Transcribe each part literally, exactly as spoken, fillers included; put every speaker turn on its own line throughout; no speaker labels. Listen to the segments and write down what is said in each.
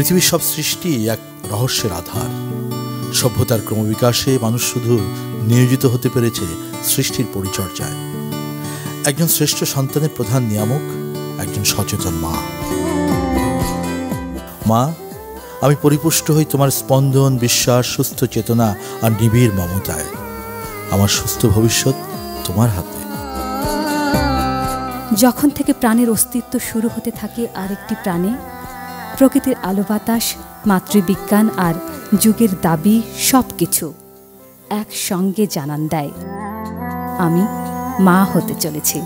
পৃথিবীর সব সৃষ্টি এক রহস্যের আধার। সভ্যতার ক্রমবিকাশে মানুষ শুধু নিয়োজিত হতে পেরেছে সৃষ্টির পরিচর্যায়। একজন শ্রেষ্ঠ সন্তানের প্রধান নিয়ামক একজন সচেতন মা। মা, আমি পরিপুষ্ট হই তোমার স্পন্দন, বিশ্বাস, সুস্থ চেতনা আর নিবিড় মমতায়। আমার সুস্থ ভবিষ্যৎ তোমার হাতে।
যখন থেকে প্রাণের অস্তিত্ব শুরু হতে থাকে আরেকটি প্রাণে, প্রকৃতির আলো বাতাস, মাতৃবিজ্ঞান আর যুগের দাবি সব কিছু একসঙ্গে জানান দেয়, আমি মা হতে চলেছি।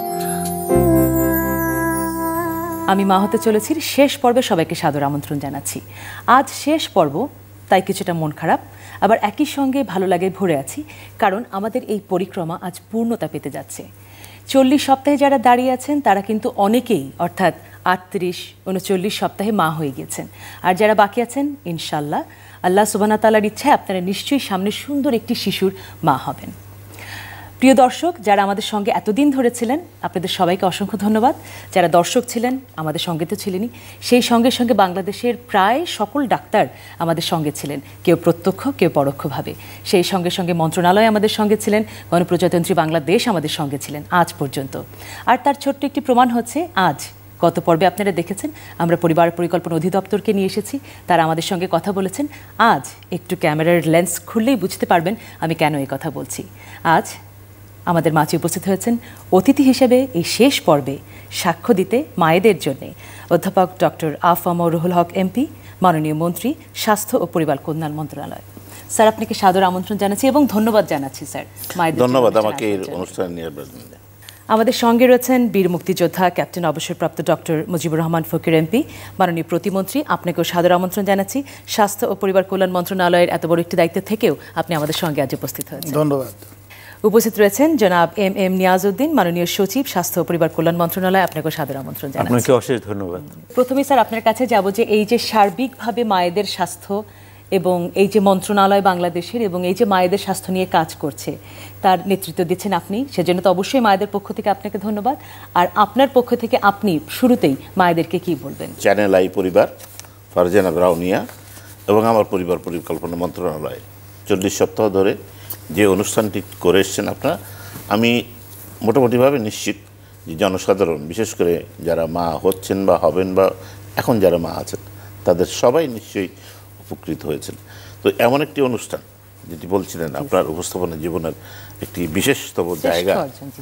আমি মা হতে চলেছি শেষ পর্বে সবাইকে সাদর আমন্ত্রণ জানাচ্ছি। আজ শেষ পর্ব, তাই কিছুটা মন খারাপ, আবার একই সঙ্গে ভালো লাগে ভরে আছি, কারণ আমাদের এই পরিক্রমা আজ পূর্ণতা পেতে যাচ্ছে। চল্লিশ সপ্তাহে যারা দাঁড়িয়ে আছেন তারা কিন্তু অনেকেই, অর্থাৎ আটত্রিশ উনচল্লিশ সপ্তাহে মা হয়ে গেছেন। আর যারা বাকি আছেন, ইনশাল্লাহ আল্লাহ সুবহানাহু ওয়া তাআলার ইচ্ছায় আপনারা নিশ্চয়ই সামনে সুন্দর একটি শিশুর মা হবেন। প্রিয় দর্শক, যারা আমাদের সঙ্গে এতদিন ধরে ছিলেন, আপনাদের সবাইকে অসংখ্য ধন্যবাদ। যারা দর্শক ছিলেন, আমাদের সঙ্গে তো ছিলেনই, সেই সঙ্গে সঙ্গে বাংলাদেশের প্রায় সকল ডাক্তার আমাদের সঙ্গে ছিলেন, কেউ প্রত্যক্ষ কেউ পরোক্ষভাবে। সেই সঙ্গে সঙ্গে মন্ত্রণালয় আমাদের সঙ্গে ছিলেন, গণপ্রজাতন্ত্রী বাংলাদেশ আমাদের সঙ্গে ছিলেন আজ পর্যন্ত। আর তার ছোট্ট একটি প্রমাণ হচ্ছে আজ, গত পর্বে আপনারা দেখেছেন আমরা পরিবার পরিকল্পনা অধিদপ্তরকে নিয়ে এসেছি, তারা আমাদের সঙ্গে কথা বলেছেন। আজ একটু ক্যামেরার লেন্স খুললেই বুঝতে পারবেন আমি কেন এই কথা বলছি। আজ আমাদের মাঝে উপস্থিত হয়েছেন অতিথি হিসেবে এই শেষ পর্বে সাক্ষ্য দিতে মায়েদের জন্যে অধ্যাপক doctor AFM Ruhul Haque MP, মাননীয় মন্ত্রী, স্বাস্থ্য ও পরিবার কল্যাণ মন্ত্রণালয়। স্যার, আপনাকে সাদর আমন্ত্রণ জানাচ্ছি এবং ধন্যবাদ জানাচ্ছি স্যার মায়েদের।
ধন্যবাদ আমাকে এই অনুষ্ঠানে নিয়ে আসার জন্য।
আমাদের সঙ্গে রয়েছেন বীর মুক্তিযোদ্ধা ক্যাপ্টেন অবসরপ্রাপ্ত ডক্টর মুজিবুর রহমান ফকির এমপি, মাননীয় প্রতিমন্ত্রী, আপনাকেও সাদর আমন্ত্রণ জানাচ্ছি। স্বাস্থ্য ও পরিবার কল্যাণ মন্ত্রণালয়ের এত বড় একটি দায়িত্ব থেকেও আপনি আমাদের সঙ্গে আজ উপস্থিত হয়েছেন।
ধন্যবাদ।
উপস্থিত রয়েছেন জনাব এম এম নিয়াজউদ্দিন, মাননীয় সচিব, স্বাস্থ্য ও পরিবার কল্যাণ মন্ত্রণালয়, আপনাকেও সাদর আমন্ত্রণ জানাচ্ছি।
আপনাকে অশেষ ধন্যবাদ।
প্রথমে স্যার আপনার কাছে যাব যে এই যে সার্বিকভাবে মায়েদের স্বাস্থ্য এবং এই যে মন্ত্রণালয় বাংলাদেশের এবং এই যে মায়েদের স্বাস্থ্য নিয়ে কাজ করছে তার নেতৃত্ব দিচ্ছেন আপনি, সেজন্য তো অবশ্যই মায়েদের পক্ষ থেকে আপনাকে ধন্যবাদ। আর আপনার পক্ষ থেকে আপনি শুরুতেই মায়েদেরকে কি বলবেন?
চ্যানেল আই পরিবার, ফারজানা, ব্রাউনিয়া এবং আমার পরিবার পরিকল্পনা মন্ত্রণালয় চল্লিশ সপ্তাহ ধরে যে অনুষ্ঠানটি করে এসছেন আপনারা, আমি মোটামুটিভাবে নিশ্চিত যে জনসাধারণ, বিশেষ করে যারা মা হচ্ছেন বা হবেন বা এখন যারা মা আছেন, তাদের সবাই নিশ্চয়ই উপকৃত হয়েছেন। তো এমন একটি অনুষ্ঠান যেটি বলছিলেন আপনার উপস্থাপনা জীবনের একটি বিশেষতম জায়গা,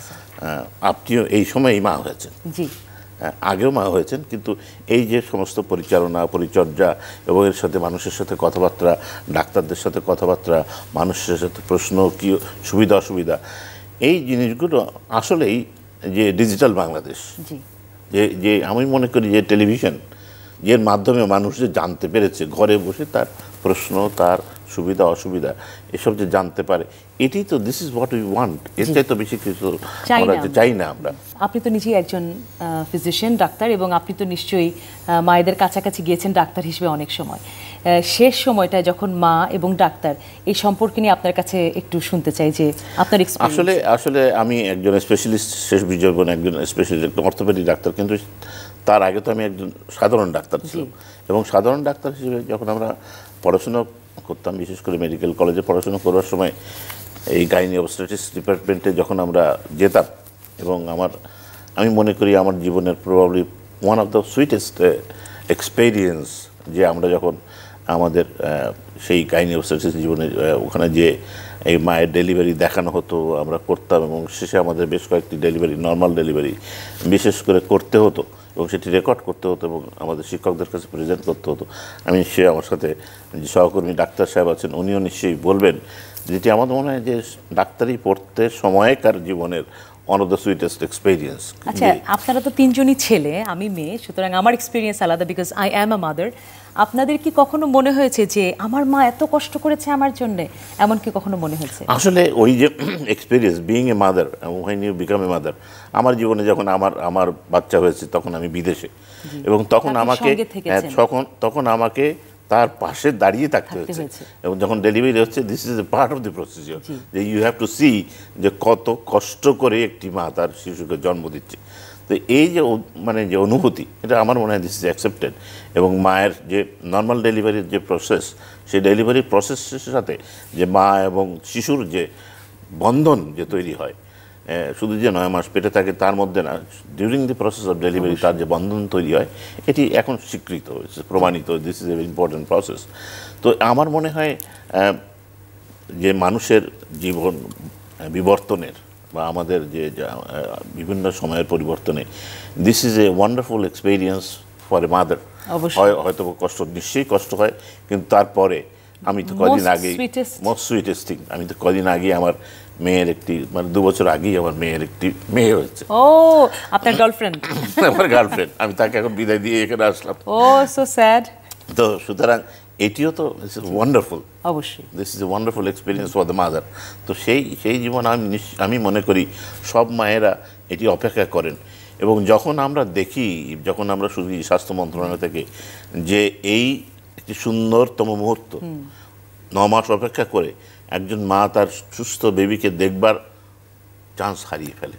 আপনিও এই সময়ই মা হয়েছেন, আগেও মা হয়েছেন, কিন্তু এই যে সমস্ত পরিচালনা, পরিচর্যা এবং এর সাথে মানুষের সাথে কথাবার্তা, ডাক্তারদের সাথে কথাবার্তা, মানুষের সাথে প্রশ্ন, কী সুবিধা অসুবিধা, এই জিনিসগুলো আসলেই যে ডিজিটাল বাংলাদেশ, যে যে আমি মনে করি যে টেলিভিশন, এর মাধ্যমে মানুষ যে জানতে পেরেছে ঘরে বসে, তার প্রশ্ন, তার সুবিধা অসুবিধা এসব যে জানতে পারে, এটি তো this is what we want. এর চাই তো বেশি কিছু আমরা চাই না। আমরা
আপনি তো নিজেই একজন ফিজিশিয়ান, ডাক্তার, এবং আপনি তো নিশ্চয়ই মায়েদের কাছাকাছি গিয়েছেন ডাক্তার হিসেবে অনেক সময়। শেষ সময়টায় যখন মা এবং ডাক্তার এই সম্পর্কে নিয়ে আপনার কাছে একটু শুনতে চাই যে আপনার
আসলে আসলে আমি একজন স্পেশালিস্ট, শেষ বিজয়বন একজন স্পেশালিস্ট অর্থোপেডিক ডাক্তার, কিন্তু তার আগে তো আমি একজন সাধারণ ডাক্তার ছিলাম। এবং সাধারণ ডাক্তার হিসেবে যখন আমরা পড়াশোনা করতাম, বিশেষ করে মেডিকেল কলেজে পড়াশোনা করার সময় এই গাইনি অবস্টেট্রিক্স ডিপার্টমেন্টে যখন আমরা যেতাম, এবং আমার আমি মনে করি আমার জীবনের probably one of the sweetest experience যে আমরা যখন আমাদের সেই গাইনি অবস্টেট্রিক্স জীবনে ওখানে যে এই মায়ের ডেলিভারি দেখানো হতো, আমরা করতাম, এবং শেষে আমাদের বেশ কয়েকটি ডেলিভারি, নর্মাল ডেলিভারি বিশেষ করে করতে হতো এবং সেটি রেকর্ড করতে হতো এবং আমাদের শিক্ষকদের কাছে প্রেজেন্ট করতে হতো। আমি সে আমার সাথে যে সহকর্মী ডাক্তার সাহেব আছেন, উনিও নিশ্চয়ই বলবেন, যেটি আমাদের মনে হয় যে ডাক্তারি পড়তে সময়কার জীবনের one of the sweetest experience.
আচ্ছা, আপনারা তো তিনজনই ছেলে, আমি মেয়ে, সুতরাং আমার এক্সপিরিয়েন্স আলাদা, because I am a mother. আপনাদের কি কখনো মনে হয়েছে যে আমার মা এত কষ্ট করেছে আমার জন্য, এমন কি কখনো মনে হয়েছে?
আসলে ওই যে experience being a mother, when you become a mother, আমার জীবনে যখন আমার আমার বাচ্চা হয়েছে তখন আমি বিদেশে, এবং তখন আমাকে তখন তখন আমাকে তার পাশে দাঁড়িয়ে থাকতে হয়েছে, এবং যখন ডেলিভারি হচ্ছে, this is a part of the procedure, যে ইউ হ্যাভ টু সি যে কত কষ্ট করে একটি মা তার শিশুকে জন্ম দিচ্ছে। তো এই যে মানে যে অনুভূতি, এটা আমার মনে হয় দিস ইজ অ্যাকসেপ্টেড। এবং মায়ের যে নর্মাল ডেলিভারির যে প্রসেস, সেই ডেলিভারি প্রসেসের সাথে যে মা এবং শিশুর যে বন্ধন যে তৈরি হয়, শুধু যে নয় মাস পেটে থাকে তার মধ্যে না, during the process of delivery তার যে বন্ধন তৈরি হয়, এটি এখন স্বীকৃত, প্রমাণিত, this is a important process. তো আমার মনে হয় যে মানুষের জীবন বিবর্তনের বা আমাদের যে বিভিন্ন সময়ের পরিবর্তনে this is a wonderful experience for a mother. হয়তো কষ্ট, নিশ্চয়ই কষ্ট হয়, কিন্তু তারপরে আমি তো কদিন আগেই মোস্ট সুইটেস্ট থিং, আমি তো কদিন আগে আমার মেয়ের একটি মানে দু বছর আগেই আমার মেয়ের একটি মেয়ে হয়েছে।
ও, আপনার গার্লফ্রেন্ড?
আমার গার্লফ্রেন্ড, আমি তাকে এখন বিদায় দিয়ে এখানে আসলাম।
ও, সো স্যাড।
তো সুতরাং এটিও তো ওয়ান্ডারফুল,
অবশ্যই
this is a wonderful experience for the mother. তো সেই সেই জীবন আমি আমি মনে করি সব মায়েরা এটি অপেক্ষা করেন। এবং যখন আমরা দেখি, যখন আমরা শুনি স্বাস্থ্য মন্ত্রণালয় থেকে যে এই একটি সুন্দরতম মুহূর্ত, ন মাস অপেক্ষা করে একজন মা তার সুস্থ বেবিকে দেখবার চান্স হারিয়ে ফেলে,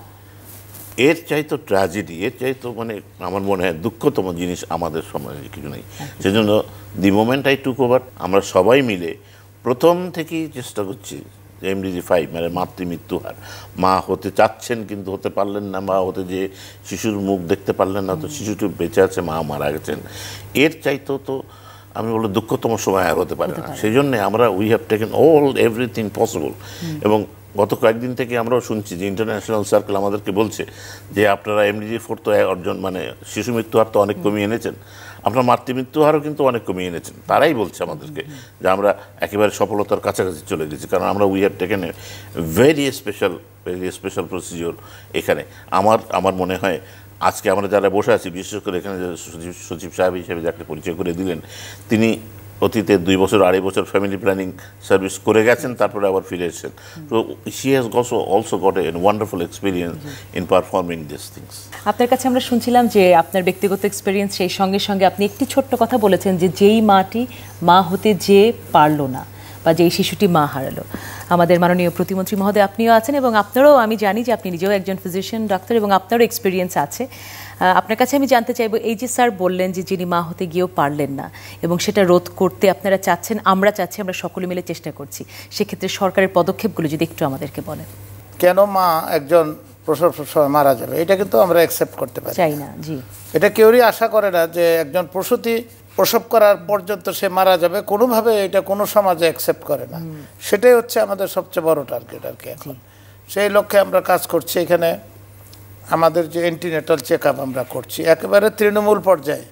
এর চাইতো ট্র্যাজেডি, এর চাইতো মানে আমার মনে হয় দুঃখতম জিনিস আমাদের সমাজে কিছু নেই। সেজন্য the moment I took over, আমরা সবাই মিলে প্রথম থেকেই চেষ্টা করছি এমডিজি ফাইভ মানে মাতৃমৃত্যু হার। মা হতে চাচ্ছেন কিন্তু হতে পারলেন না, মা হতে যে শিশুর মুখ দেখতে পারলেন না, তো শিশুটি বেঁচে আছে, মা মারা গেছেন, এর চাইতো তো আমি বলবো দুঃখতম সময় আর হতে পারে না। সেই জন্যে আমরা we have taken all everything possible. এবং গত কয়েকদিন থেকে আমরাও শুনছি যে ইন্টারন্যাশনাল সার্কেল আমাদেরকে বলছে যে আপনারা এমডিজি ফোর তো অর্জন মানে শিশু মৃত্যু হার তো অনেক কমিয়ে এনেছেন, আপনার মাতৃমৃত্যু হারও কিন্তু অনেক কমিয়ে এনেছেন। তারাই বলছে আমাদেরকে যে আমরা একেবারে সফলতার কাছাকাছি চলে গেছি, কারণ আমরা we have taken a very special very special procedure এখানে। আমার আমার মনে হয় আজকে আমরা যারা বসে আছি, বিশেষ করে এখানে যে সচিব সচিব সাহেব হিসেবে যাকে পরিচয় করে দিলেন, তিনি অতীতে দুই বছর আড়াই বছর ফ্যামিলি প্ল্যানিং সার্ভিস করে গেছেন, তারপরে আবার ফিরে এসেছেন। তো she has also also got a wonderful experience in performing this things.
আপনার কাছে আমরা শুনছিলাম যে আপনার ব্যক্তিগত এক্সপিরিয়েন্স, সেই সঙ্গে সঙ্গে আপনি একটি ছোট্ট কথা বলেছেন যে যেই মাটি মা হতে যে পারলো না বা যেই শিশুটি মা হারালো, আমাদের মাননীয় প্রতিমন্ত্রী মহোদয় আপনিও আছেন এবং আপনারও, আমি জানি যে আপনি নিজেও একজন ফিজিশিয়ান ডাক্তার এবং আপনারও এক্সপিরিয়েন্স আছে। আপনার কাছে আমি জানতে চাইবো, এই যে স্যার বললেন যে যিনি মা হতে গিয়েও পারলেন না এবং সেটা রোধ করতে আপনারা চাচ্ছেন, আমরা চাচ্ছি, আমরা সকলে মিলে চেষ্টা করছি, সেক্ষেত্রে সরকারের পদক্ষেপগুলো যদি একটু আমাদেরকে বলেন।
কেন মা একজন প্রসব সময় মারা যাবে, এটা কিন্তু আমরা অ্যাকসেপ্ট করতে পারি
চাই না। জি,
এটা কেউই আশা করে না যে একজন প্রসূতি প্রসব করার পর্যন্ত সে মারা যাবে, কোনোভাবে এটা কোনো সমাজে অ্যাকসেপ্ট করে না। সেটাই হচ্ছে আমাদের সবচেয়ে বড় টার্গেট আর কি। এখন সেই লক্ষ্যে আমরা কাজ করছি। এখানে আমাদের যে অ্যান্টিনেটাল চেক আপ আমরা করছি একেবারে তৃণমূল পর্যায়ে।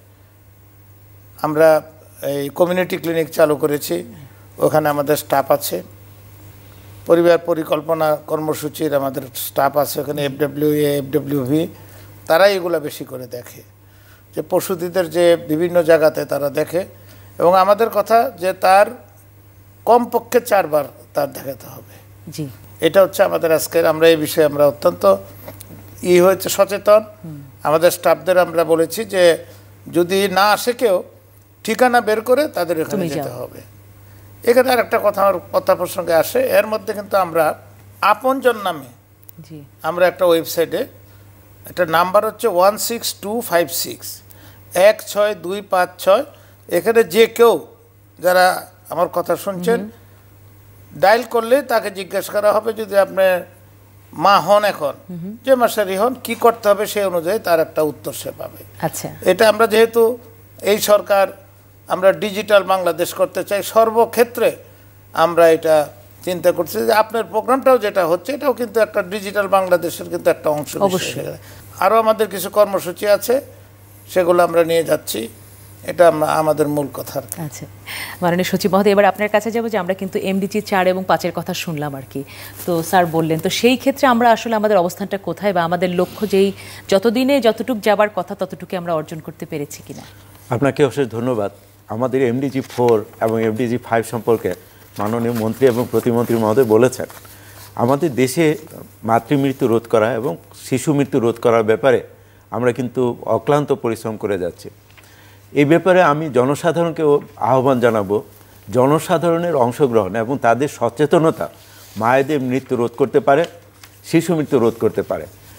আমরা এই কমিউনিটি ক্লিনিক চালু করেছি, ওখানে আমাদের স্টাফ আছে, পরিবার পরিকল্পনা কর্মসূচির আমাদের স্টাফ আছে ওখানে, এফডব্লিউ এ এফডব্লিউ ভি, তারাই এগুলো বেশি করে দেখে, যে প্রসূতিদের যে বিভিন্ন জায়গাতে তারা দেখে। এবং আমাদের কথা যে তার কমপক্ষে চারবার তার দেখাতে হবে।
জি,
এটা হচ্ছে আমাদের আজকের, আমরা এই বিষয়ে আমরা অত্যন্ত ই হয়েছে সচেতন। আমাদের স্টাফদের আমরা বলেছি যে যদি না আসে কেউ, ঠিকানা বের করে তাদের এখানে যেতে হবে। এখানে আর একটা কথা আমার কথা প্রসঙ্গে আসে, এর মধ্যে কিন্তু আমরা আপনজন নামে আমরা একটা ওয়েবসাইটে একটা নাম্বার হচ্ছে one six two five six এক ছয় দুই পাঁচ ছয়, এখানে যে কেউ যারা আমার কথা শুনছেন ডায়াল করলে তাকে জিজ্ঞেস করা হবে যদি আপনি মা হন, এখন যে মাসেরই হন, কি করতে হবে সেই অনুযায়ী তার একটা উত্তর সে পাবে।
আচ্ছা,
এটা আমরা যেহেতু এই সরকার আমরা ডিজিটাল বাংলাদেশ করতে চাই, সর্বক্ষেত্রে আমরা এটা চিন্তা করছি যে আপনার প্রোগ্রামটাও যেটা হচ্ছে এটাও কিন্তু একটা ডিজিটাল বাংলাদেশের কিন্তু একটা অংশ। অবশ্যই আরও আমাদের কিছু কর্মসূচি আছে, সেগুলো আমরা নিয়ে যাচ্ছি, এটা আমাদের মূল কথা।
আচ্ছা, মাননীয় সচিব মহোদয়, এবার আপনার কাছে যাবো যে আমরা কিন্তু এমডিজি চার এবং পাঁচের কথা শুনলাম আর কি, তো স্যার বললেন, তো সেই ক্ষেত্রে আমরা আসলে আমাদের অবস্থানটা কোথায় বা আমাদের লক্ষ্য যেই যতদিনে যতটুক যাবার কথা ততটুকু আমরা অর্জন করতে পেরেছি কিনা?
আপনাকে অশেষ ধন্যবাদ। আমাদের এমডিজি ফোর এবং এমডিজি ফাইভ সম্পর্কে মাননীয় মন্ত্রী এবং প্রতিমন্ত্রী মহোদয় বলেছেন, আমাদের দেশে মাতৃমৃত্যু রোধ করা এবং শিশু মৃত্যু রোধ করার ব্যাপারে আমরা কিন্তু অক্লান্ত পরিশ্রম করে যাচ্ছি। এই ব্যাপারে আমি জনসাধারণকেও আহ্বান জানাবো, জনসাধারণের অংশগ্রহণ এবং তাদের সচেতনতা মায়েদের মৃত্যু রোধ করতে পারে, শিশু মৃত্যু রোধ করতে পারে।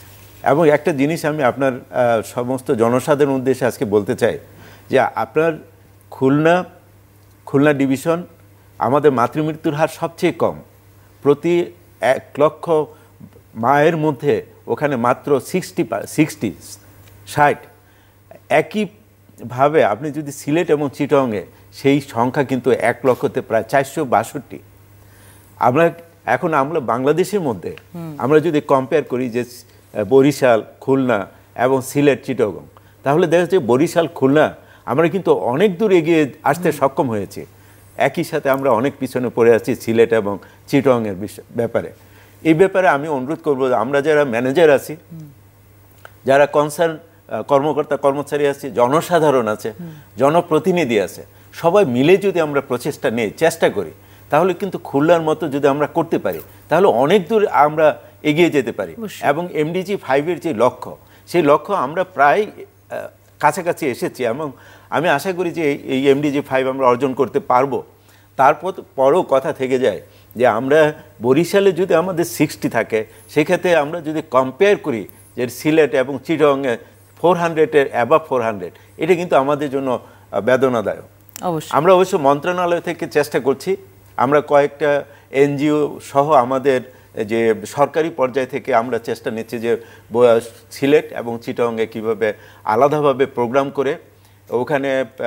এবং একটা জিনিস আমি আপনার সমস্ত জনসাধারণ উদ্দেশ্যে আজকে বলতে চাই যে আপনার খুলনা খুলনা ডিভিশন আমাদের মাতৃমৃত্যুর হার সবচেয়ে কম, প্রতি এক লক্ষ মায়ের মধ্যে ওখানে মাত্র সিক্সটি সিক্সটি ষাট। একইভাবে আপনি যদি সিলেট এবং চিটংয়ে সেই সংখ্যা কিন্তু এক লক্ষতে প্রায় চারশো বাষট্টি। আমরা এখন আমরা বাংলাদেশের মধ্যে আমরা যদি কম্পেয়ার করি যে বরিশাল, খুলনা এবং সিলেট, চিটগং, তাহলে দেখা যাচ্ছে বরিশাল, খুলনা আমরা কিন্তু অনেক দূর এগিয়ে আসতে সক্ষম হয়েছি। একই সাথে আমরা অনেক পিছনে পড়ে আছি সিলেট এবং চিটংয়ের ব্যাপারে। এই ব্যাপারে আমি অনুরোধ করব, আমরা যারা ম্যানেজার আছি, যারা কনসার্ন কর্মকর্তা কর্মচারী আছে, জনসাধারণ আছে, জনপ্রতিনিধি আছে, সবাই মিলে যদি আমরা প্রচেষ্টা নিয়ে চেষ্টা করি তাহলে কিন্তু খুলনার মতো যদি আমরা করতে পারি তাহলে অনেক দূর আমরা এগিয়ে যেতে পারি। এবং এমডিজি ফাইভের যে লক্ষ্য, সেই লক্ষ্য আমরা প্রায় কাছাকাছি এসেছি এবং আমি আশা করি যে এই এমডিজি ফাইভ আমরা অর্জন করতে পারবো। তারপর পরও কথা থেকে যায় যে আমরা বরিশালে যদি আমাদের সিক্সটি থাকে, সেক্ষেত্রে আমরা যদি কম্পেয়ার করি যে সিলেট এবং চিটংয়ে ফোর হান্ড্রেডের অ্যাবাভ ফোর হান্ড্রেড, এটা কিন্তু আমাদের জন্য বেদনাদায়ক। আমরা অবশ্য মন্ত্রণালয় থেকে চেষ্টা করছি, আমরা কয়েকটা এনজিও সহ আমাদের যে সরকারি পর্যায় থেকে আমরা চেষ্টা নিচ্ছি যে সিলেট এবং চিটংয়ে কীভাবে আলাদাভাবে প্রোগ্রাম করে ওখানে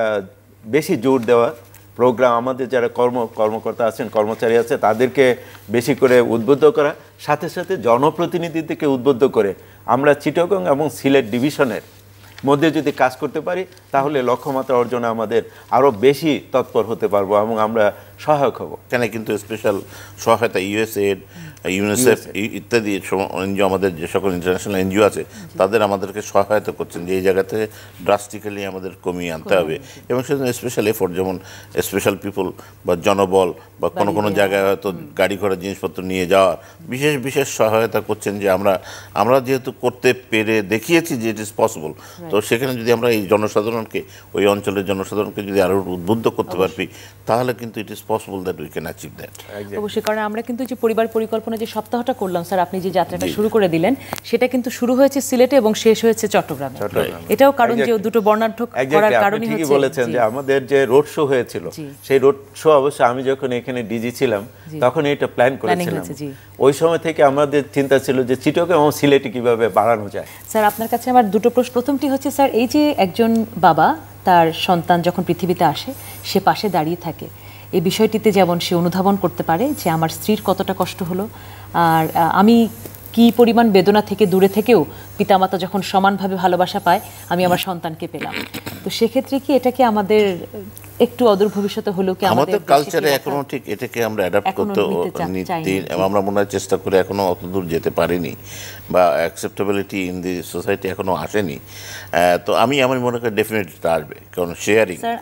বেশি জোর দেওয়া প্রোগ্রাম, আমাদের যারা কর্ম কর্মকর্তা আছেন, কর্মচারী আছে, তাদেরকে বেশি করে উদ্বুদ্ধ করা, সাথে সাথে জনপ্রতিনিধিদেরকে উদ্বুদ্ধ করে আমরা চিটগং এবং সিলেট ডিভিশনের মধ্যে যদি কাজ করতে পারি তাহলে লক্ষ্যমাত্রা অর্জনে আমাদের আরও বেশি তৎপর হতে পারবো এবং আমরা সহায়ক হব।
এখানে কিন্তু স্পেশাল সহায়তা ইউএসএড, ইউনিসেফ ইত্যাদি এনজিও, আমাদের যে সকল ইন্টারন্যাশনাল এনজিও আছে তাদের আমাদেরকে সহায়তা করছেন যে এই জায়গা থেকে ড্রাস্টিক্যালি আমাদের কমিয়ে আনতে হবে। এবং সেজন্য স্পেশাল এফোর্ট, যেমন স্পেশাল পিপল বা জনবল বা কোনো কোনো জায়গায় হয়তো গাড়ি ঘোড়া জিনিসপত্র নিয়ে যাওয়া, বিশেষ বিশেষ সহায়তা করছেন যে আমরা আমরা যেহেতু করতে পেরে দেখিয়েছি যে ইট ইজ পসিবল, তো সেখানে যদি আমরা এই জনসাধারণকে, ওই অঞ্চলের জনসাধারণকে যদি আরও উদ্বুদ্ধ করতে পারি তাহলে কিন্তু it is possible that we can achieve that.
অবশ্যই, কারণ আমরা কিন্তু যে পরিবার পরিকল্পনা যে সপ্তাহটা করলাম স্যার, আপনি যে যাত্রাটা শুরু করে দিলেন সেটা কিন্তু শুরু হয়েছে সিলেটে এবং শেষ হয়েছে চট্টগ্রামে। এটাও কারণ যে দুটো বর্ণাঢ্য করার কারণই হচ্ছে,
বলেছেন যে আমাদের যে রোড শো হয়েছিল, সেই রোড শো অবশ্য আমি যখন এখানে ডিজি ছিলাম তখন এটা প্ল্যান করেছিলাম। ওই সময় থেকে আমাদের চিন্তা ছিল যে চিটগং এবং সিলেটে কিভাবে বাড়ানো যায়।
স্যার আপনার কাছে আমার দুটো প্রশ্ন। প্রথমটি হচ্ছে স্যার, এই যে একজন বাবা তার সন্তান যখন পৃথিবীতে আসে সে পাশে দাঁড়িয়ে থাকে, এই বিষয়টিতে যেমন সে অনুধাবন করতে পারে যে আমার স্ত্রীর কতটা কষ্ট হলো, আর আমি কি পরিমাণ বেদনা থেকে দূরে থেকেও পিতামাতা যখন সমানভাবে ভালোবাসা পায় আমি আমার সন্তানকে পেলাম। তো সেক্ষেত্রে কি এটাকে আমাদের একটু অদূর ভবিষ্যতে হলেও কি
আমাদের কালচারে এখনো ঠিক এটাকে আমরা অ্যাডাপ্ট করতে নিতে আমরা মনে হয় চেষ্টা করে এখনো অত দূর যেতে পারিনি, বা অ্যাকসেপ্টেবিলিটি ইন দি সোসাইটি এখনো আসেনি। তো আমি আমার মনে করি ডেফিনেটলি আসবে, কারণ শেয়ারিং।
স্যার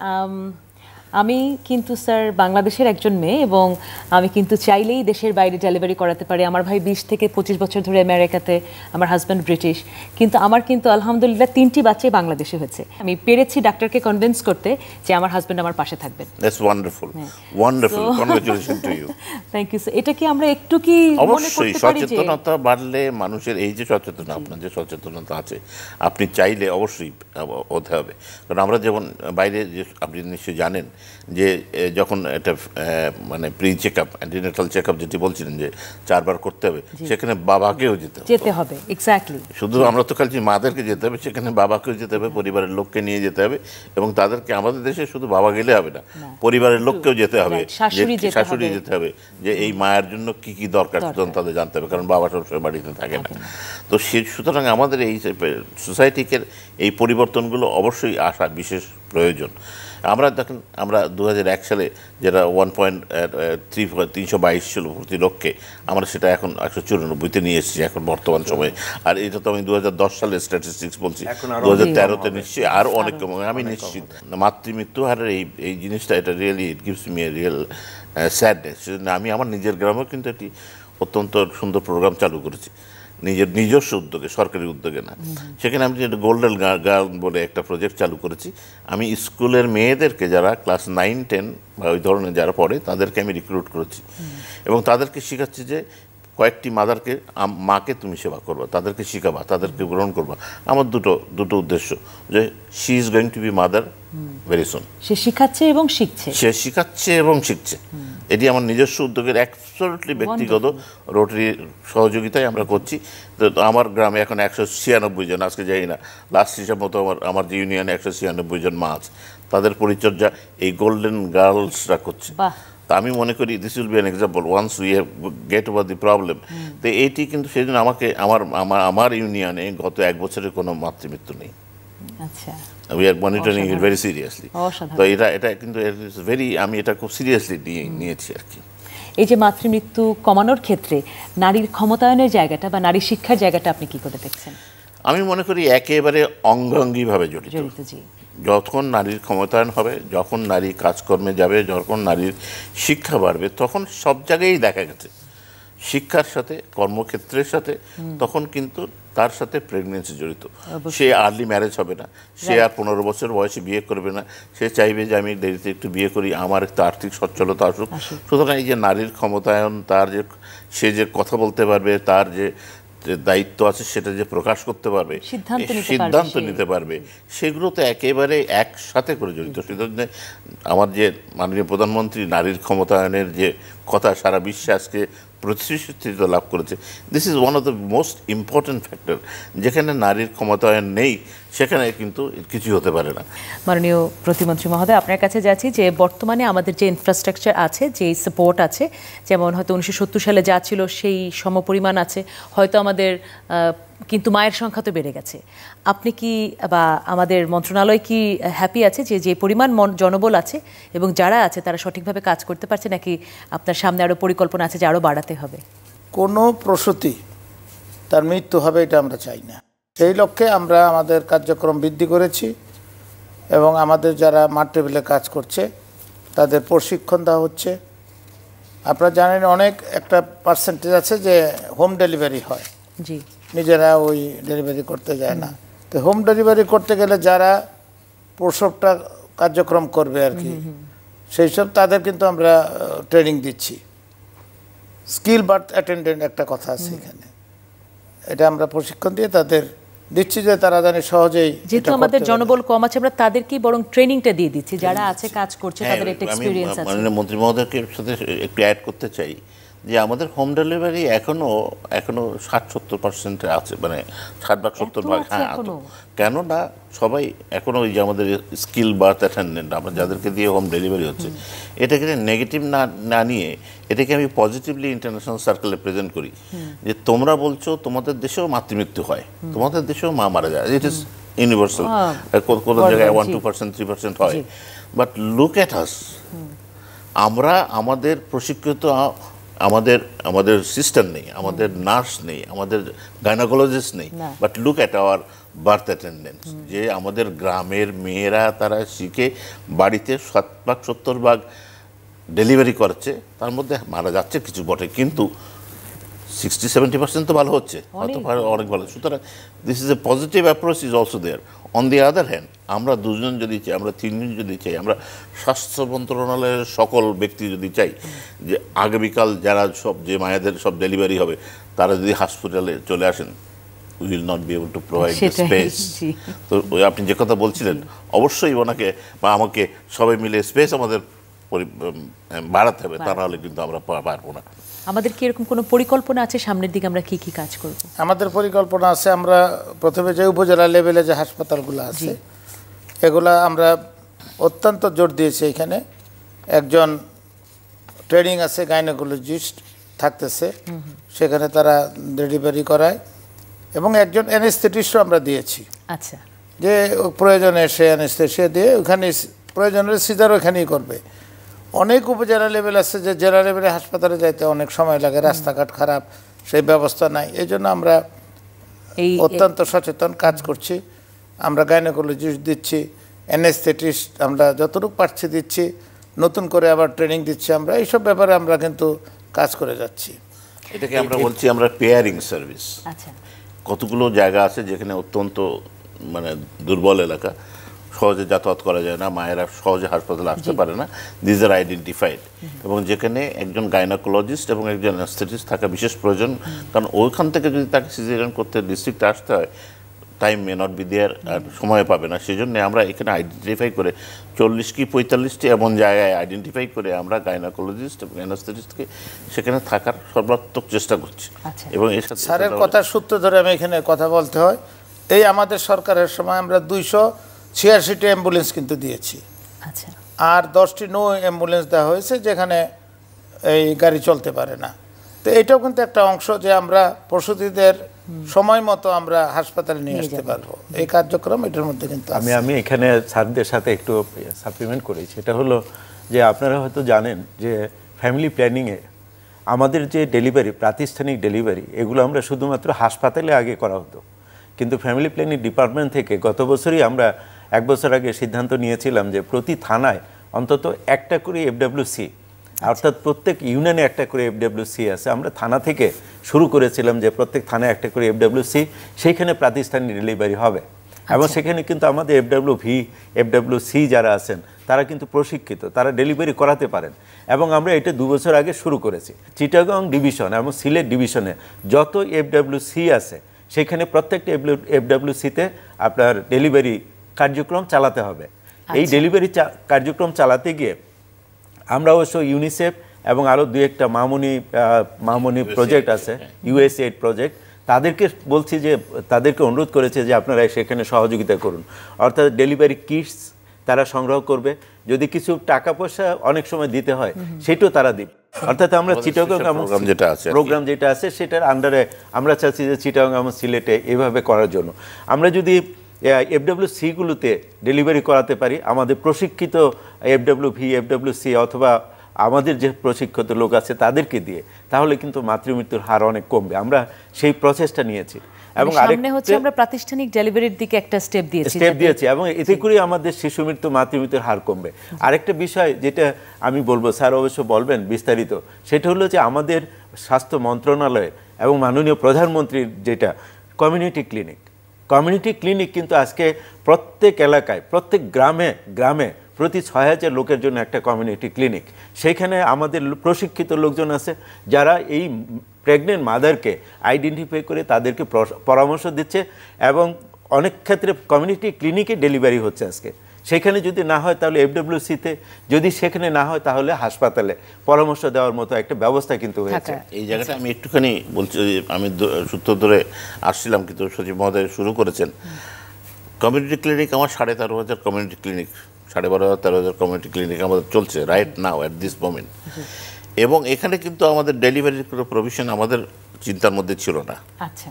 আমি কিন্তু স্যার বাংলাদেশের একজন মেয়ে এবং আমি কিন্তু চাইলেই দেশের বাইরে ডেলিভারি করাতে পারি। আমার ভাই বিশ থেকে পঁচিশ বছর ধরে আমেরিকাতে, আমার হাজব্যান্ড ব্রিটিশ, কিন্তু আমার কিন্তু আলহামদুলিল্লাহ তিনটি বাচ্চাই বাংলাদেশে হয়েছে। আমি পেরেছি ডাক্তারকে কনভিন্স করতে যে আমার হাজব্যান্ড আমার পাশে থাকবেন।
That's wonderful, wonderful, congratulation to you.
Thank you sir. এটা কি আমরা একটু কি মনে করতে পারি যে
সচেতনতা বাড়লে, মানুষের এই যে সচেতনতা, আপনার যে সচেতনতা আছে, আপনি চাইলে অবশ্যই হতে হবে। কারণ আমরা যেমন বাইরে, যে আপনি নিশ্চয়ই জানেন যে যখন একটা মানে pre check up, antenatal check up যেটি বলছিলেন যে চারবার করতে হবে, সেখানে বাবাকেও যেতে হবে
যেতে হবে এক্স্যাক্টলি।
শুধু আমরা তো খালি মাদেরকে যেতে হবে, সেখানে বাবাকেও যেতে হবে, পরিবারের লোককে নিয়ে যেতে হবে। এবং তাদেরকে, আমাদের দেশে শুধু বাবা গেলে হবে না, পরিবারের লোককেও যেতে হবে, শাশুড়ি যেতে হবে, যে এই মায়ের জন্য কি কি দরকার তাদের জানতে হবে, কারণ বাবা সবসময় বাড়িতে থাকে না। তো সে সুতরাং আমাদের এই সোসাইটিকে এই পরিবর্তনগুলো অবশ্যই আসা বিশেষ প্রয়োজন। আমরা দেখেন, আমরা দু হাজার এক সালে যেটা ওয়ান পয়েন্ট থ্রি তিনশো বাইশ ছিল প্রতি লক্ষে, আমরা সেটা এখন একশো চুরানব্বইতে নিয়ে এসেছি এখন বর্তমান সময়ে। আর এটা তো আমি দু হাজার দশ সালের স্ট্যাটিস্টিক্স বলছি, দু হাজার তেরোতে নিশ্চয়ই আরও অনেক কম। আমি নিশ্চিত মাতৃমৃত্যু হারের এই এই জিনিসটা, এটা really it gives me a real sadness. সেজন্য আমি আমার নিজের গ্রামেও কিন্তু একটি অত্যন্ত সুন্দর প্রোগ্রাম চালু করেছি, নিজের নিজস্ব উদ্যোগে, সরকারি উদ্যোগে না। সেখানে আমি একটা গোল্ডেন গার্ল বলে একটা প্রজেক্ট চালু করেছি। আমি স্কুলের মেয়েদেরকে, যারা ক্লাস নাইন টেন বা ওই ধরনের যারা পড়ে, তাদেরকে আমি রিক্রুট করেছি এবং তাদেরকে শেখাচ্ছি যে কয়েকটি মাদারকে মাকে তুমি সেবা করবা, তাদেরকে শিখাবা, তাদেরকে গ্রহণ করবা। আমার দুটো দুটো উদ্দেশ্য, যে she is going to be mother very soon.
সে শিখাচ্ছে এবং শিখছে,
সে শিখাচ্ছে এবং শিখছে। এটি আমার নিজস্ব উদ্যোগের অ্যাবসলিউটলি ব্যক্তিগত রোটারি সহযোগিতায় আমরা করছি। তো আমার গ্রামে এখন একশো ছিয়ানব্বই জন, আজকে যাই না, লাস্ট হিসাব মতো আমার আমার যে ইউনিয়নে একশো ছিয়ানব্বই জন মা আছে, তাদের পরিচর্যা এই গোল্ডেন গার্লসরা করছে। তা আমি মনে করি this will be an example once we have get over the problem. তো এইটি কিন্তু সেই জন্য আমাকে আমার আমার আমার ইউনিয়নে গত এক বছরের কোনো মাতৃমৃত্যু নেই।
আচ্ছা,
we are monitoring it very seriously. তো এটা এটা কিন্তু ভেরি, আমি এটা খুব সিরিয়াসলি নিয়ে নিয়েছি আর কি।
এই যে মাতৃমৃত্যু কমানোর ক্ষেত্রে নারীর ক্ষমতায়নের জায়গাটা বা নারী শিক্ষার জায়গাটা আপনি কি করে দেখছেন?
আমি মনে করি একেবারে অঙ্গাঙ্গিভাবে জড়িত। যখন নারীর ক্ষমতায়ন হবে, যখন নারী কাজকর্মে যাবে, যখন নারীর শিক্ষা বাড়বে, তখন সব জায়গায় দেখা গেছে শিক্ষার সাথে কর্মক্ষেত্রের সাথে তখন কিন্তু তার সাথে প্রেগনেন্সি জড়িত। সে আর্লি ম্যারেজ হবে না, সে আর পনেরো বছর বয়সে বিয়ে করবে না, সে চাইবে যে আমি দেরিতে একটু বিয়ে করি, আমার একটু আর্থিক সচ্ছলতা আসুক। সুতরাং এই যে নারীর ক্ষমতায়ন, তার যে সে যে কথা বলতে পারবে, তার যে দায়িত্ব আছে সেটা যে প্রকাশ করতে পারবে, সিদ্ধান্ত নিতে পারবে, সেগুলো তো একেবারে একসাথে করে জড়িত। সেজন্য আমার যে মাননীয় প্রধানমন্ত্রী নারীর ক্ষমতায়নের যে কথা সারা বিশ্বে আজকে প্রতিশ্রুতি লাভ করেছে, this is one of the most important factor. যেখানে নারীর ক্ষমতায়ন নেই সেখানে কিন্তু কিছু হতে পারে না।
মাননীয় প্রতিমন্ত্রী মহোদয়, আপনার কাছে যাচ্ছি যে বর্তমানে আমাদের যে ইনফ্রাস্ট্রাকচার আছে, যে সাপোর্ট আছে, যেমন হয়তো উনিশশো সত্তর সালে যা ছিল সেই সমপরিমাণ আছে, হয়তো আমাদের কিন্তু মায়ের সংখ্যা তো বেড়ে গেছে। আপনি কি বা আমাদের মন্ত্রণালয় কি হ্যাপি আছে যে যে পরিমাণ জনবল আছে এবং যারা আছে তারা সঠিকভাবে কাজ করতে পারছে, নাকি আপনার সামনে আরও পরিকল্পনা আছে যে আরও বাড়াতে হবে?
কোনো প্রসূতি তার মৃত্যু হবে এটা আমরা চাই না। সেই লক্ষ্যে আমরা আমাদের কার্যক্রম বৃদ্ধি করেছি এবং আমাদের যারা মাঠ টেবিলে কাজ করছে তাদের প্রশিক্ষণ দেওয়া হচ্ছে। আপনারা জানেন অনেক একটা পার্সেন্টেজ আছে যে হোম ডেলিভারি হয়,
জি,
নিজেরা ওই ডেলিভারি করতে যায় না। তো হোম ডেলিভারি করতে গেলে যারা প্রসবটা কার্যক্রম করবে আর কি, সেই সব তাদের কিন্তু আমরা ট্রেনিং দিচ্ছি। স্কিল বার্থ অ্যাটেন্ডেন্ট একটা কথা আছে এখানে, এটা আমরা প্রশিক্ষণ দিয়ে তাদের দিচ্ছি যে তারা জানে সহজেই।
যেহেতু আমাদের জনবল কম আছে, আমরা তাদেরকে বরং ট্রেনিংটা দিয়ে দিচ্ছি, যারা আছে কাজ করছে তাদের একটা এক্সপেরিয়েন্স আছে।
মাননীয় মন্ত্রী মহোদয়কে সাথে একটু অ্যাড করতে চাই যে আমাদের হোম ডেলিভারি এখনো এখনো ষাট সত্তর পার্সেন্টে আছে, মানে ষাট ভাগ সত্তর ভাগ। হ্যাঁ, কেননা সবাই এখনো ওই যে আমাদের স্কিল বার্থ অ্যাটেন্ডেন্ট আমরা যাদেরকে দিয়ে হোম ডেলিভারি হচ্ছে, এটাকে নেগেটিভ না না নিয়ে এটাকে আমি পজিটিভলি ইন্টারন্যাশনাল সার্কেলে প্রেজেন্ট করি যে তোমরা বলছো তোমাদের দেশেও মাতৃমৃত্যু হয়, তোমাদের দেশেও মা মারা যায়, ইট ইজ ইউনিভার্সাল। কোনো জায়গায় one two percent three percent হয়, বাট লুক অ্যাট আস, আমরা আমাদের প্রশিক্ষিত আমাদের আমাদের সিস্টার নেই, আমাদের নার্স নেই, আমাদের গাইনোকোলজিস্ট নেই, but look at our birth attendance. যে আমাদের গ্রামের মেয়েরা তারা শিখে বাড়িতে সাত ভাগ সত্তর ভাগ ডেলিভারি করছে, তার মধ্যে মারা যাচ্ছে কিছু বটে, কিন্তু সিক্সটি সেভেন্টি পার্সেন্ট তো ভালো হচ্ছে, হয়তো অনেক ভালো। সুতরাং this is a positive approach is also there. On the other hand, আমরা দুজন যদি চাই, আমরা তিনজন যদি চাই, আমরা স্বাস্থ্য মন্ত্রণালয়ের সকল ব্যক্তি যদি চাই যে আগামীকাল যারা সব যে মায়েদের সব ডেলিভারি হবে তারা যদি হসপিটালে চলে আসেন, we will not be able to provide space. তো ওই আপনি যে কথা বলছিলেন, অবশ্যই ওনাকে বা আমাকে সবাই মিলে স্পেস আমাদের বাড়াতে হবে, তা নাহলে কিন্তু আমরা পারবো না।
আমাদের কি এরকম কোনো পরিকল্পনা আছে সামনের দিকে আমরা কি কি কাজ করব?
আমাদের পরিকল্পনা আছে, আমরা প্রথমে যে উপজেলা লেভেলে যে হাসপাতালগুলো আছে এগুলা আমরা অত্যন্ত জোর দিয়েছি। এখানে একজন ট্রেনিং আছে গাইনোকোলজিস্ট থাকতেছে, সেখানে তারা ডেলিভারি করায়, এবং একজন অ্যানেস্থেটিস্টও আমরা দিয়েছি।
আচ্ছা,
যে প্রয়োজনে সে অ্যানেস্থেটিয়া দিয়ে ওখানে প্রয়োজনের সিজার ওখানেই করবে। অনেক উপজেলা লেভেল আছে যে জেলা লেভেলে হাসপাতালে যাইতে অনেক সময় লাগে, রাস্তাঘাট খারাপ, সেই ব্যবস্থা নাই। এই জন্য আমরা অত্যন্ত সচেতন কাজ করছি। আমরা গাইনোকোলজিস্ট দিচ্ছি, অ্যানেস্থেটিস্ট আমরা যতটুকু পারছি দিচ্ছি, নতুন করে আবার ট্রেনিং দিচ্ছি। আমরা এইসব ব্যাপারে আমরা কিন্তু কাজ করে যাচ্ছি।
এটাকে আমরা বলছি আমরা পেয়ারিং সার্ভিস।
আচ্ছা,
কতগুলো জায়গা আছে যেখানে অত্যন্ত মানে দুর্বল এলাকা, সহজে যাতায়াত করা যায় না, মায়েরা সহজে হাসপাতালে আসতে পারে না, দিজ আর আইডেন্টিফাইড। এবং যেখানে একজন গাইনোকোলজিস্ট এবং একজন অ্যানেস্থেটিস্ট থাকা বিশেষ প্রয়োজন, কারণ ওইখান থেকে যদি তাকে সিজারিয়ান করতে ডিস্ট্রিক্টে আসতে হয়, time may not be there, আর সময় পাবে না। সেই জন্য আমরা এখানে আইডেন্টিফাই করে চল্লিশ কি পঁয়তাল্লিশটি এমন জায়গায় আইডেন্টিফাই করে আমরা গাইনোকোলজিস্ট এবং অ্যানেস্থেটিস্টকে সেখানে থাকার সর্বাত্মক চেষ্টা করছি। এবং এর সাথে
স্যারের কথার সূত্র ধরে আমি এখানে কথা বলতে হয়, এই আমাদের সরকারের সময় আমরা দুইশো ছিয়াশিটি অ্যাম্বুলেন্স কিন্তু দিয়েছি,
আচ্ছা,
আর দশটি নো অ্যাম্বুলেন্স দেওয়া হয়েছে যেখানে এই গাড়ি চলতে পারে না। তো এটাও কিন্তু একটা অংশ যে আমরা প্রসূতিদের সময় মতো আমরা হাসপাতালে নিয়ে আসতে পারবো, এই কার্যক্রম এটার মধ্যে কিন্তু
আমি আমি এখানে স্যারদের সাথে একটু সাপ্লিমেন্ট করি। সেটা হলো যে আপনারা হয়তো জানেন যে ফ্যামিলি প্ল্যানিংয়ে আমাদের যে ডেলিভারি, প্রাতিষ্ঠানিক ডেলিভারি, এগুলো আমরা শুধুমাত্র হাসপাতালে আগে করা হতো, কিন্তু ফ্যামিলি প্ল্যানিং ডিপার্টমেন্ট থেকে গত বছরই আমরা এক বছর আগে সিদ্ধান্ত নিয়েছিলাম যে প্রতি থানায় অন্তত একটা করে এফডব্লিউসি, অর্থাৎ প্রত্যেক ইউনিয়নে একটা করে এফডব্লিউসি আছে। আমরা থানা থেকে শুরু করেছিলাম যে প্রত্যেক থানায় একটা করে এফডব্লিউসি, সেইখানে প্রাতিষ্ঠানিক ডেলিভারি হবে। এবং সেখানে কিন্তু আমাদের এফডব্লিউ ভি এফডব্লিউসি যারা আছেন তারা কিন্তু প্রশিক্ষিত, তারা ডেলিভারি করাতে পারেন। এবং আমরা এটা দু বছর আগে শুরু করেছি। চিটাগং ডিভিশন এবং সিলেট ডিভিশনে যত এফডব্লিউসি আছে সেখানে প্রত্যেকটা এফডব্লিউসিতে আপনার ডেলিভারি কার্যক্রম চালাতে হবে। এই ডেলিভারি কার্যক্রম চালাতে গিয়ে আমরা অবশ্য ইউনিসেফ এবং আরও দু একটা মামনি মামনি প্রজেক্ট আছে, ইউএসএইড প্রজেক্ট, তাদেরকে বলছি যে তাদেরকে অনুরোধ করেছে যে আপনারা সেখানে সহযোগিতা করুন। অর্থাৎ ডেলিভারি কিটস তারা সংগ্রহ করবে, যদি কিছু টাকা পয়সা অনেক সময় দিতে হয় সেটাও তারা দিবে। অর্থাৎ আমরা চিটাগং
যেটা আছে
প্রোগ্রাম যেটা আছে সেটার আন্ডারে আমরা চাচ্ছি যে চিটাগং এবং সিলেটে এভাবে করার জন্য আমরা যদি এফডব্লিউসিগুলোতে ডেলিভারি করাতে পারি, আমাদের প্রশিক্ষিত এফডব্লিউ ভি এফডব্লিউসি অথবা আমাদের যে প্রশিক্ষিত লোক আছে তাদেরকে দিয়ে, তাহলে কিন্তু মাতৃমৃত্যুর হার অনেক কমবে। আমরা সেই প্রচেষ্টা নিয়েছি এবং
সামনে হচ্ছে আমরা প্রাতিষ্ঠানিক ডেলিভারির দিকে একটা স্টেপ দিয়েছি
স্টেপ দিয়েছি এবং এতে করে আমাদের শিশু মৃত্যু মাতৃমৃত্যুর হার কমবে। আরেকটা বিষয় যেটা আমি বলবো, স্যার অবশ্য বলবেন বিস্তারিত, সেটা হলো যে আমাদের স্বাস্থ্য মন্ত্রণালয় এবং মাননীয় প্রধানমন্ত্রীর যেটা কমিউনিটি ক্লিনিক, কমিউনিটি ক্লিনিক কিন্তু আজকে প্রত্যেক এলাকায়, প্রত্যেক গ্রামে গ্রামে প্রতি ছয় হাজার লোকের জন্য একটা কমিউনিটি ক্লিনিক। সেইখানে আমাদের প্রশিক্ষিত লোকজন আছে যারা এই প্রেগনেন্ট মাদারকে আইডেন্টিফাই করে তাদেরকে পরামর্শ দিচ্ছে এবং অনেক ক্ষেত্রে কমিউনিটি ক্লিনিকে ডেলিভারি হচ্ছে আজকে। সেখানে যদি না হয় তাহলে এফডব্লিউসিতে, যদি সেখানে না হয় তাহলে হাসপাতালে পরামর্শ দেওয়ার মতো একটা ব্যবস্থা কিন্তু হয়েছে।
এই জায়গাটা আমি একটুখানি বলছি, আমি সূত্র ধরে আসছিলাম কিন্তু সচিব মহোদয় শুরু করেছেন। কমিউনিটি ক্লিনিক আমার সাড়ে তেরো হাজার কমিউনিটি ক্লিনিক, সাড়ে বারো হাজার তেরো হাজার কমিউনিটি ক্লিনিক আমাদের চলছে right now at this moment. এবং এখানে কিন্তু আমাদের ডেলিভারির কোনো প্রভিশন আমাদের চিন্তার মধ্যে ছিল না।
আচ্ছা,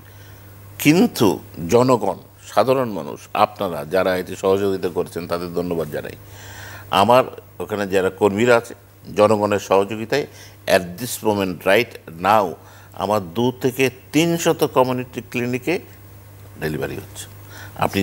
কিন্তু জনগণ, সাধারণ মানুষ, আপনারা যারা এতে সহযোগিতা করছেন তাদের ধন্যবাদ জানাই। আমার ওখানে যারা কর্মীরা আছে, জনগণের সহযোগিতায় at this moment right now আমার দু থেকে তিনশত কমিউনিটি ক্লিনিকে ডেলিভারি হচ্ছে। আপনি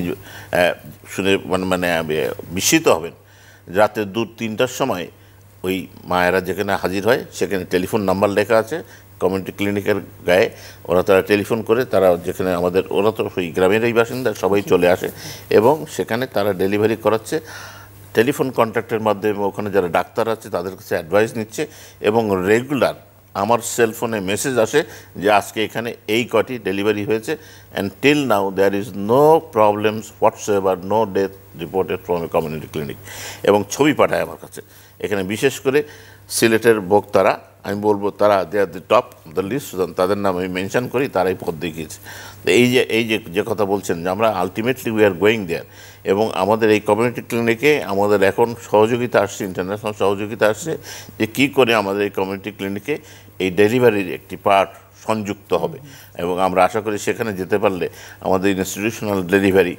শুনে মানে মানে বিস্মিত হবেন, রাতে দু তিনটার সময় ওই মায়েরা যেখানে হাজির হয় সেখানে টেলিফোন নাম্বার লেখা আছে কমিউনিটি ক্লিনিকের গায়ে, ওরা তারা টেলিফোন করে, তারা যেখানে আমাদের ওরা তো ওই গ্রামেরই বাসিন্দা, সবাই চলে আসে এবং সেখানে তারা ডেলিভারি করাচ্ছে। টেলিফোন কন্ট্যাক্টের মাধ্যমে ওখানে যারা ডাক্তার আছে তাদের কাছে অ্যাডভাইস নিচ্ছে এবং রেগুলার আমার সেলফোনে মেসেজ আসে যে আজকে এখানে এই কটি ডেলিভারি হয়েছে, and till now there is no problems whatsoever, no death reported from a community clinic. এবং ছবি পাঠায় আমার কাছে। এখানে বিশেষ করে সিলেটের বক্তারা, আমি বলবো তারা they are the top the list, তাদের নাম আমি মেনশন করি, তারাই পথ দেখিয়েছে। তো এই যে এই যে যে কথা বলছেন যে আমরা ultimately we are going there, এবং আমাদের এই কমিউনিটি ক্লিনিকে আমাদের এখন সহযোগিতা আসছে, ইন্টারন্যাশনাল সহযোগিতা আসছে যে কী করে আমাদের এই কমিউনিটি ক্লিনিকে এই ডেলিভারির একটি পার্ট সংযুক্ত হবে। এবং আমরা আশা করি সেখানে যেতে পারলে আমাদের ইনস্টিটিউশনাল ডেলিভারি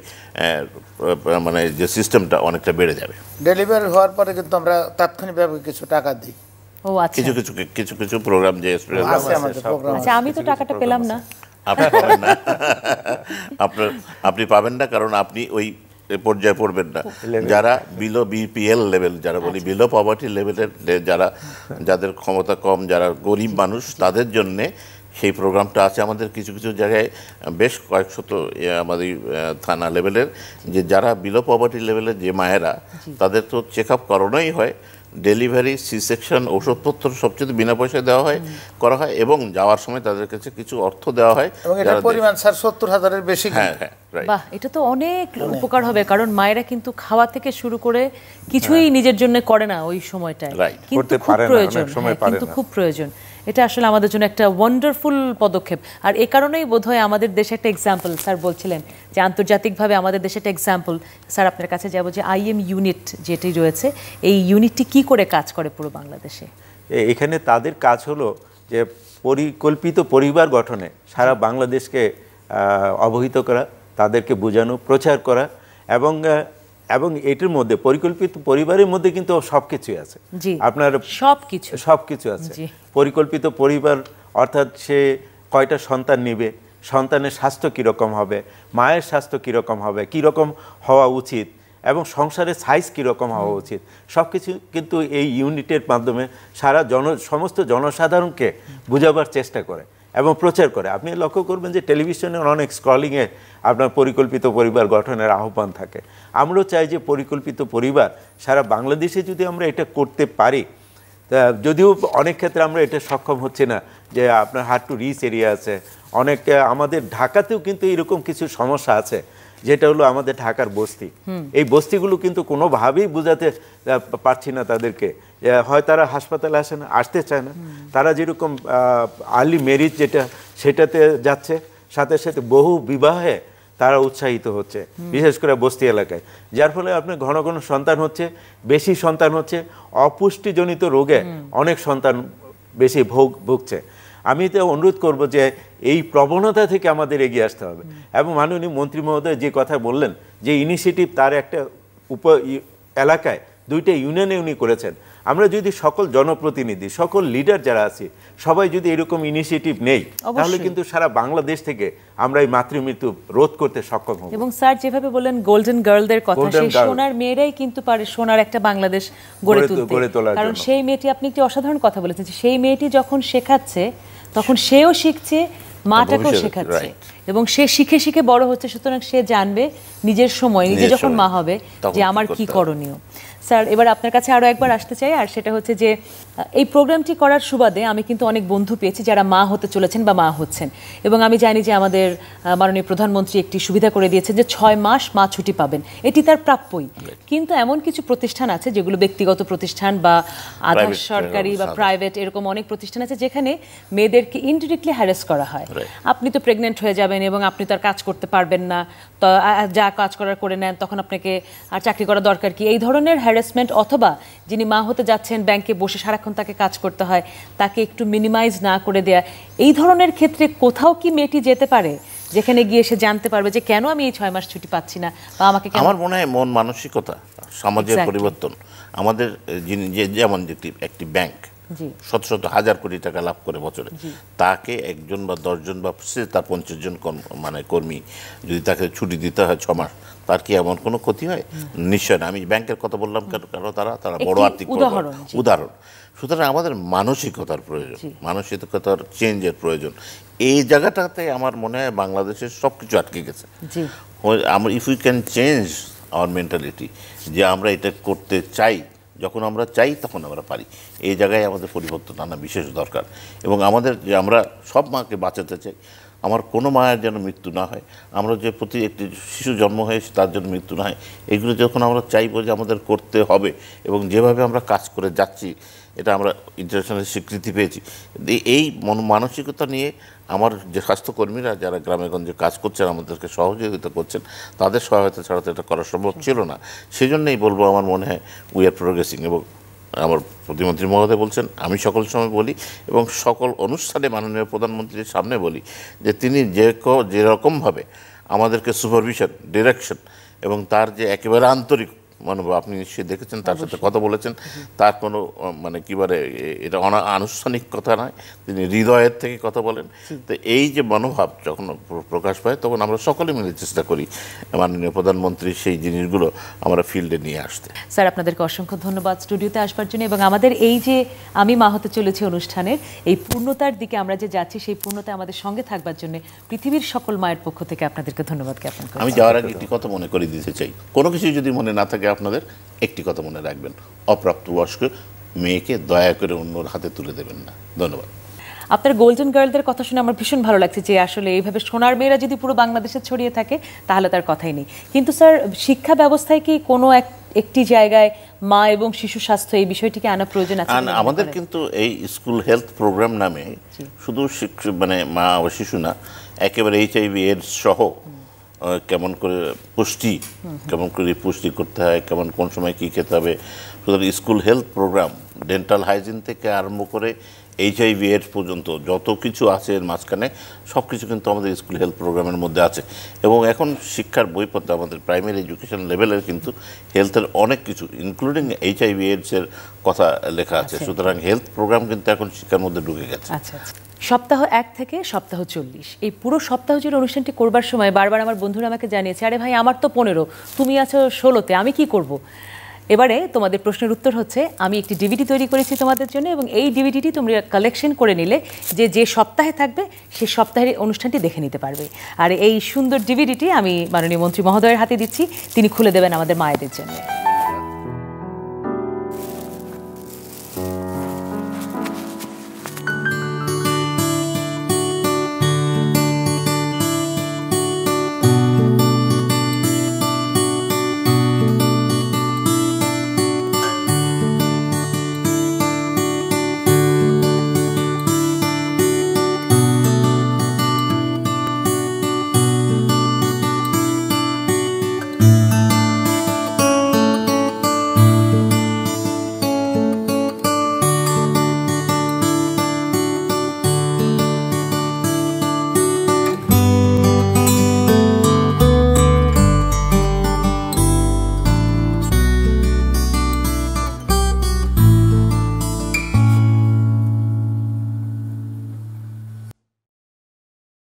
মানে যে সিস্টেমটা অনেকটা বেড়ে যাবে।
ডেলিভারি হওয়ার পরে কিন্তু আমরা তাৎক্ষণিকভাবে কিছু টাকা দিই।
ও আচ্ছা,
কিছু কিছু কিছু কিছু প্রোগ্রাম যে
আছে আমাদের প্রোগ্রাম।
আচ্ছা, আমি তো টাকাটা পেলাম না।
আপনি পাবেন না, আপনার আপনি পাবেন না, কারণ আপনি ওই পর্যায়ে পড়বেন না। যারা বিলো বিপিএল লেভেল, যারা বলি বিলো পভার্টি লেভেলের, যারা যাদের ক্ষমতা কম, যারা গরিব মানুষ, তাদের জন্যে সেই প্রোগ্রামটা আছে আমাদের কিছু কিছু জায়গায় বেশ কয়েক শত আমাদের থানা লেভেলের, যে যারা বিলো পভার্টি লেভেলের যে মায়েরা, তাদের তো চেক আপ করানোই হয়, ডেলিভারি, সি সেকশন, ওষুধপত্র সবচেয়ে বিনা পয়সায় দেওয়া হয় করা হয়, এবং যাওয়ার সময় তাদের কাছে কিছু অর্থ দেওয়া হয়।
এবং এটার পরিমাণ স্যার সত্তর হাজারের বেশি।
হ্যাঁ হ্যাঁ,
বাহ, এটা তো অনেক উপকার হবে, কারণ মায়েরা কিন্তু খাওয়া থেকে শুরু করে কিছুই নিজের জন্য করে না ওই সময়টায়, কিন্তু খুব প্রয়োজন, কিন্তু খুব প্রয়োজন। এটা আসলে আমাদের জন্য একটা ওয়ান্ডারফুল পদক্ষেপ। আর এই কারণেই বোধহয় আমাদের দেশে একটা এক্সাম্পল, স্যার বলছিলেন যে আন্তর্জাতিকভাবে আমাদের দেশে একটা এক্সাম্পল। স্যার আপনার কাছে যাব যে আইএম ইউনিট যেটি রয়েছে, এই ইউনিটটি কি করে কাজ করে পুরো বাংলাদেশে?
এখানে তাদের কাজ হলো যে পরিকল্পিত পরিবার গঠনে সারা বাংলাদেশকে অবহিত করা, তাদেরকে বোঝানো, প্রচার করা, এবং এবং এটির মধ্যে পরিকল্পিত পরিবারের মধ্যে কিন্তু সব কিছুই আছে। আপনার
সব কিছু
সব কিছু আছে। পরিকল্পিত পরিবার অর্থাৎ সে কয়টা সন্তান নেবে, সন্তানের স্বাস্থ্য কীরকম হবে, মায়ের স্বাস্থ্য কীরকম হবে, কীরকম হওয়া উচিত, এবং সংসারের সাইজ কীরকম হওয়া উচিত, সব কিছু কিন্তু এই ইউনিটের মাধ্যমে সারা জন সমস্ত জনসাধারণকে বোঝাবার চেষ্টা করে এবং প্রচার করে। আপনি লক্ষ্য করবেন যে টেলিভিশনের অনেক স্ক্রলিংয়ে আপনার পরিকল্পিত পরিবার গঠনের আহ্বান থাকে। আমরাও চাই যে পরিকল্পিত পরিবার সারা বাংলাদেশে যদি আমরা এটা করতে পারি, যদিও অনেক ক্ষেত্রে আমরা এটা সক্ষম হচ্ছে না, যে আপনার হার্ড টু রিচ এরিয়া আছে অনেক, আমাদের ঢাকাতেও কিন্তু এরকম কিছু সমস্যা আছে, যেটা হলো আমাদের ঢাকার বস্তি। এই বস্তিগুলো কিন্তু কোনোভাবেই বোঝাতে পারছি না তাদেরকে, হয় তারা হাসপাতালে আসে না, আসতে চায় না, তারা যেরকম আর্লি ম্যারেজ যেটা সেটাতে যাচ্ছে, সাথে সাথে বহু বিবাহে তারা উৎসাহিত হচ্ছে, বিশেষ করে বস্তি এলাকায়, যার ফলে আপনার ঘন ঘন সন্তান হচ্ছে, বেশি সন্তান হচ্ছে, অপুষ্টিজনিত রোগে অনেক সন্তান বেশি ভোগ ভুগছে। আমি তো অনুরোধ করব যে এই প্রবণতা থেকে আমাদের এগিয়ে আসতে হবে। এবং মাননীয় মন্ত্রী মহোদয় যে কথা বললেন, যে ইনিশিয়েটিভ তার একটা উপ এলাকায় দুইটা ইউনিয়নে উনি করেছেন, আমরা যদি সকল জনপ্রতিনিধি, সকল লিডার যারা আছি, সবাই যদি এরকম ইনিশিয়েটিভ নেই, তাহলে কিন্তু সারা বাংলাদেশ থেকে আমরা এই মাতৃমৃত্যু রোধ করতে সক্ষম হব।
এবং স্যার যেভাবে বললেন গোল্ডেন গার্লদের কথা, সেই সোনার মেয়েরাই কিন্তু পারে সোনার একটা বাংলাদেশ গড়ে তুলতে, কারণ সেই মেয়েটি, আপনি একটি অসাধারণ কথা বলেছেন, সেই মেয়েটি যখন শেখাচ্ছে তখন সেও শিখছে, মাটাকেও শেখাচ্ছে, এবং সে শিখে শিখে বড় হচ্ছে। সুতরাং সে জানবে নিজের সময়, নিজে যখন মা হবে, যে আমার কি করণীয়। স্যার এবার আপনার কাছে আরও একবার আসতে চাই, আর সেটা হচ্ছে যে এই প্রোগ্রামটি করার সুবাদে আমি কিন্তু অনেক বন্ধু পেয়েছি যারা মা হতে চলেছেন বা মা হচ্ছেন, এবং আমি জানি যে আমাদের মাননীয় প্রধানমন্ত্রী একটি সুবিধা করে দিয়েছেন যে ছয় মাস মা ছুটি পাবেন, এটি তার প্রাপ্যই। কিন্তু এমন কিছু প্রতিষ্ঠান আছে যেগুলো ব্যক্তিগত প্রতিষ্ঠান বা আধা সরকারি বা প্রাইভেট, এরকম অনেক প্রতিষ্ঠান আছে যেখানে মেয়েদেরকে ইনডিরেক্টলি হ্যারাস করা হয়। আপনি তো প্রেগনেন্ট হয়ে যাবেন এবং আপনি তো আর কাজ করতে পারবেন না, তো যা কাজ করার করে নেন, তখন আপনাকে আর চাকরি করা দরকার কি, এই ধরনের হ্যারাসমেন্ট, অথবা যিনি মা হতে যাচ্ছেন ব্যাংকে বসে সারাক্ষণ তাকে কাজ করতে হয়, তাকে একটু মিনিমাইজ না করে দেয়া, এই ধরনের ক্ষেত্রে কোথাও কি মেয়েটি যেতে পারে যেখানে গিয়ে সে জানতে পারবে যে কেন আমি এই ছয় মাস ছুটি পাচ্ছি না, বা আমাকে?
আমার মনে হয় মন মানসিকতা, সমাজের পরিবর্তন। আমাদের যেমন একটি ব্যাংক শত শত হাজার কোটি টাকা লাভ করে বছরে, তাকে একজন বা দশজন বা তার পঞ্চাশ জন মানে কর্মী যদি তাকে ছুটি দিতে হয় ছ মাস, তার কি এমন কোনো ক্ষতি হয়? নিশ্চয় না। আমি ব্যাংকের কথা বললাম কারণ তারা তারা বড় আর্থিক উদাহরণ। সুতরাং আমাদের মানসিকতার প্রয়োজন, মানসিকতার চেঞ্জের প্রয়োজন। এই জায়গাটাতে আমার মনে হয় বাংলাদেশের সব কিছু আটকে গেছে। আমরা if you can change our mentality, যে আমরা এটা করতে চাই, যখন আমরা চাই তখন আমরা পারি, এই জায়গায় আমাদের পরিবর্তন আনা বিশেষ দরকার। এবং আমাদের যে আমরা সব মাকে বাঁচাতে চাই, আমার কোনো মায়ের যেন মৃত্যু না হয়, আমরা যে প্রতি একটি শিশু জন্ম হয়েছে তার জন্য মৃত্যু না হয়, এগুলো যখন আমরা চাইবো যে আমাদের করতে হবে, এবং যেভাবে আমরা কাজ করে যাচ্ছি, এটা আমরা ইন্টারন্যাশনাল স্বীকৃতি পেয়েছি, এই মন মানসিকতা নিয়ে আমার যে স্বাস্থ্যকর্মীরা যারা গ্রামে গঞ্জে কাজ করছেন, আমাদেরকে সহযোগিতা করছেন, তাদের সহায়তা ছাড়া তো এটা করা সম্ভব ছিল না। সেই জন্যই বলবো, আমার মনে হয় উই আর প্রোগ্রেসিং। এবং আমার প্রতিমন্ত্রী মহোদয় বলছেন, আমি সকল সময় বলি এবং সকল অনুষ্ঠানে মাননীয় প্রধানমন্ত্রীর সামনে বলি, যে তিনি যে যেরকমভাবে আমাদেরকে সুপারভিশন, ডিরেকশন এবং তার যে একেবারে আন্তরিক মনোভাব আপনি নিশ্চয়ই দেখেছেন, তার সাথে কথা বলেছেন, তার কোনো মানে কি বলে এটা আনুষ্ঠানিক কথা নয়, তিনি হৃদয়ের থেকে কথা বলেন। তো এই যে মনোভাব যখন প্রকাশ পায় তখন আমরা সকলে মিলে চেষ্টা করি মাননীয় প্রধানমন্ত্রীর সেই জিনিসগুলো আমরা ফিল্ডে নিয়ে আসতে।
স্যার আপনাদেরকে অসংখ্য ধন্যবাদ স্টুডিওতে আসবার জন্য, এবং আমাদের এই যে আমি মা হতে চলেছি অনুষ্ঠানের এই পূর্ণতার দিকে আমরা যে যাচ্ছি সেই পূর্ণতায় আমাদের সঙ্গে থাকবার জন্য পৃথিবীর সকল মায়ের পক্ষ থেকে আপনাদেরকে ধন্যবাদ জ্ঞাপন করি।
আমি যাওয়ার আগে একটি কথা মনে করে দিতে চাই, কোনো কিছু যদি মনে না থাকে আপনাদের একটি কথা মনে রাখবেন, অপ্রাপ্তবয়স্ক মেয়েকে দয়া করে অন্যর হাতে তুলে দেবেন না। ধন্যবাদ।
আপনার গোল্ডেন গার্লদের কথা শুনে আমার ভীষণ ভালো লাগছে যে আসলে এইভাবে সোনার মেয়েরা যদি পুরো বাংলাদেশে ছড়িয়ে থাকে তাহলে তার কথাই নেই। কিন্তু স্যার শিক্ষা ব্যবস্থায় কি কোনো এক একটি জায়গায় মা এবং শিশু স্বাস্থ্য এই বিষয়টিকে আনা প্রয়োজন আছে?
আমাদের কিন্তু এই স্কুল হেলথ প্রোগ্রাম নামে শুধু মানে মা ও শিশু না, একেবারে এইচআইভি এডস সহ কেমন করে পুষ্টি, কেমন করে পুষ্টি করতে হয়, কেমন কোন সময় কী খেতে হবে, সুতরাং school health programme dental hygiene থেকে আরম্ভ করে এইচআইভি এডস পর্যন্ত যত কিছু আছে এর মাঝখানে সব কিছু কিন্তু আমাদের স্কুল হেলথ প্রোগ্রামের মধ্যে আছে। এবং এখন শিক্ষার বইপত্রে আমাদের প্রাইমারি এডুকেশন লেভেলের কিন্তু হেলথের অনেক কিছু ইনক্লুডিং এইচআইভি এডসের কথা লেখা আছে। সুতরাং হেলথ প্রোগ্রাম কিন্তু এখন শিক্ষার মধ্যে ঢুকে গেছে।
আচ্ছা আচ্ছা। সপ্তাহ এক থেকে সপ্তাহ চল্লিশ এই পুরো সপ্তাহ জুড়ে অনুষ্ঠানটি করবার সময় বারবার আমার বন্ধুরা আমাকে জানিয়েছে, আরে ভাই আমার তো পনেরো, তুমি আছো ষোলোতে, আমি কি করব? এবারে তোমাদের প্রশ্নের উত্তর হচ্ছে আমি একটি ডিভিডি তৈরি করেছি তোমাদের জন্য, এবং এই ডিভিডিটি তোমরা কালেকশন করে নিলে যে যে সপ্তাহে থাকবে সেই সপ্তাহের অনুষ্ঠানটি দেখে নিতে পারবে। আর এই সুন্দর ডিভিডিটি আমি মাননীয় মন্ত্রী মহোদয়ের হাতে দিচ্ছি, তিনি খুলে দেবেন আমাদের মায়েদের জন্য।